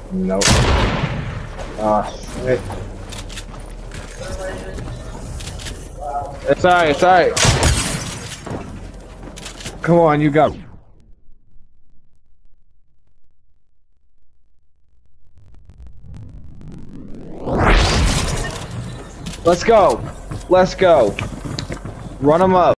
Nope. Ah, shit. It's alright, it's alright. Come on, you go. Let's go. Let's go. Run them up.